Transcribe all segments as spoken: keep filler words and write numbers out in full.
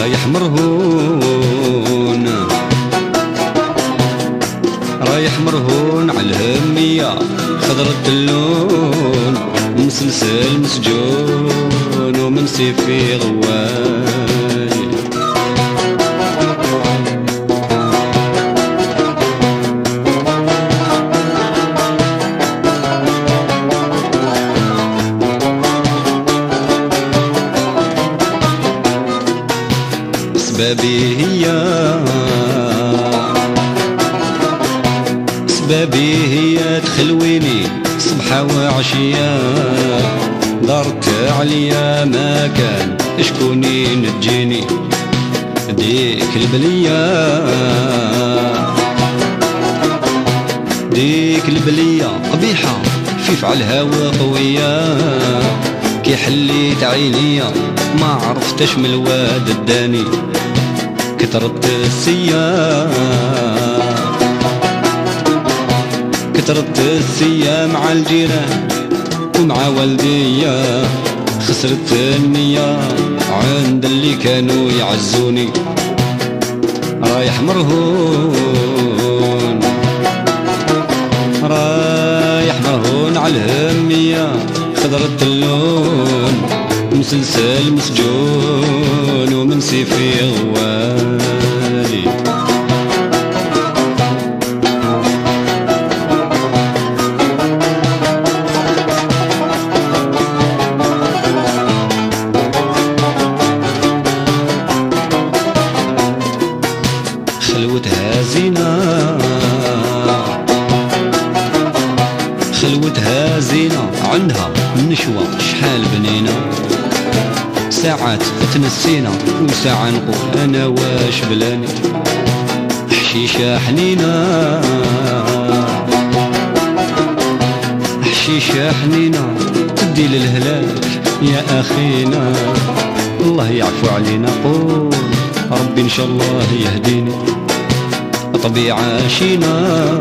رايح مرهون رايح مرهون على الهمية خضرة اللون مسلسل مسجون ومن سيفي غواي سبابي هي سبابي هي تخلويني صبحة وعشية دارت عليا ما كان شكوني نجيني ديك البلية ديك البلية قبيحة في فعل الهوى قوية كي حليت عينيا ما عرفتش من الواد الداني كترت السيا كترت السيا مع الجيران ومع والديا خسرت النية عند اللي كانوا يعزوني رايح مرهون رايح مرهون على الهمية خضرة اللون مسلسل مسجون ومن سيفي غوالي خلوتها زينة خلوتها زينة عندها نشوة شحال بنينة ساعات تنسينا وساعة نقول أنا واش بلاني حشيشة حنينة حشيشة حنينة تدي للهلاك يا أخينا الله يعفو علينا قول ربي إن شاء الله يهديني طبيعة شينا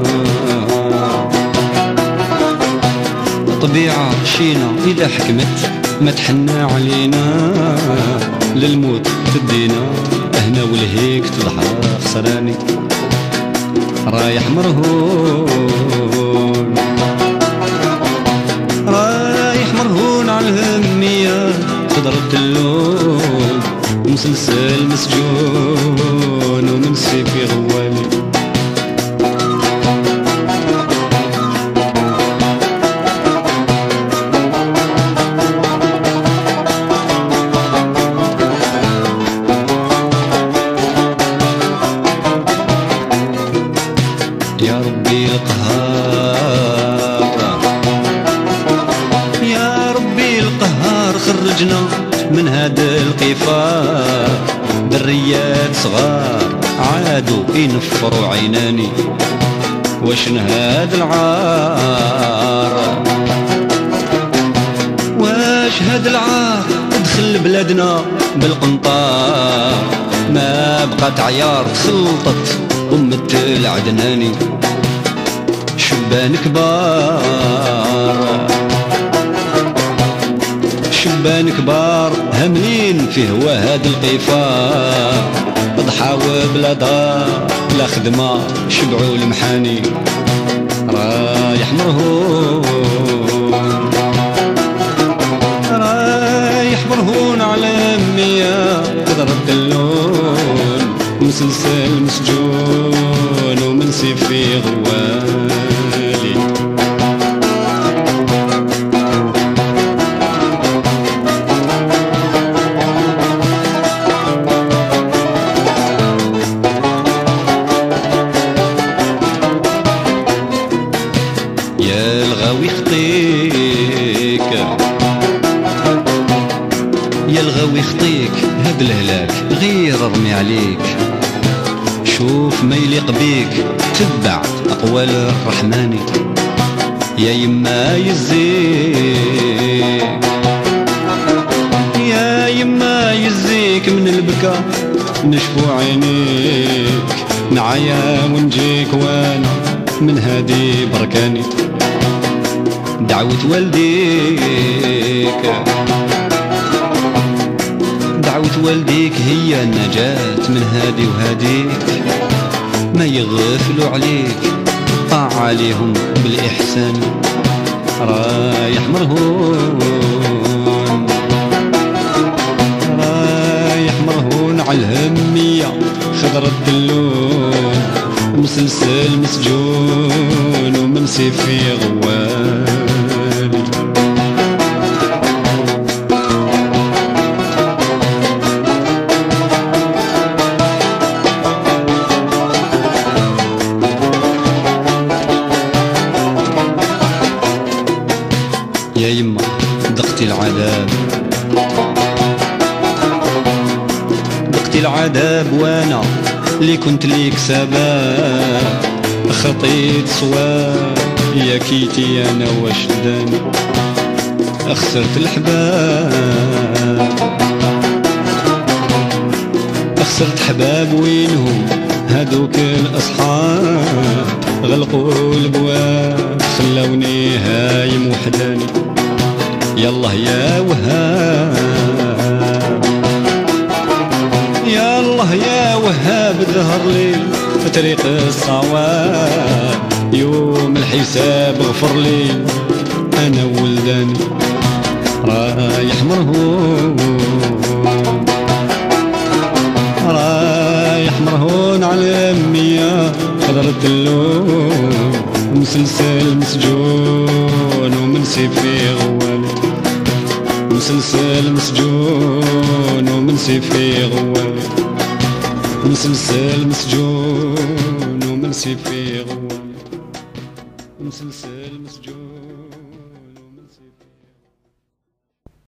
طبيعة شينا إذا حكمت ما تحنى علينا للموت تدينا هنا والهيك تضحى خسراني رايح مرهون رايح مرهون على الهمية خضرة اللون مسلسل مسجون ومن سيفي غوالي يا ربي القهار يا ربي القهار خرجنا من هاد القفار دريات صغار عادوا ينفروا عيناني واش هاد العار واش هاد العار دخل بلادنا بالقنطار ما بقات عيار تخلطت أمة العدناني شبان كبار شبان كبار هملين في هوا هاد القفار ضحاوى بلا دار بلا خدمة شبعوا المحاني رايح مرهون رايح مرهون على أمية قدرت اللون مسلسل مسجون ومن سيفي غوالي يا الغاوي خطيك يا الغاوي خطيك هاد الهلاك غير رمي عليك شوف ما يليق بيك تبع أقوال الرحمن يا يما يزيك يا يما يزيك من البكا نشفو عينيك نعيا ونجيك وانا من هادي بركاني دعوة والديك دعوة والديك هي النجاة من هادي وهاديك، ما يغفلوا عليك طاع عليهم بالإحسان، رايح مرهون رايح مرهون على الهمية خضر الدلون، مسلسل مسجون ومن سيفي غوالي. يا يما دقتي العذاب دقتي العذاب وانا اللي كنت ليك سباب، خطيت صواب يا كيتي انا واش داني، خسرت الحباب خسرت حباب وينهم هادوك الاصحاب، غلقوا البواب خلوني هايم وحداني، يالله يا وهاب يا الله يا وهاب، ظهر لي في طريق الصواب، يوم الحساب غفر لي انا وولداني، رايح مرهون رايح مرهون على امية خضرت اللون، مسلسل مسجون ومن سيفي غوالي، مسلسل مسجون ومن سيفي غوالي، مسلسل مسجون ومن سيفي غوالي، مسلسل مسجون.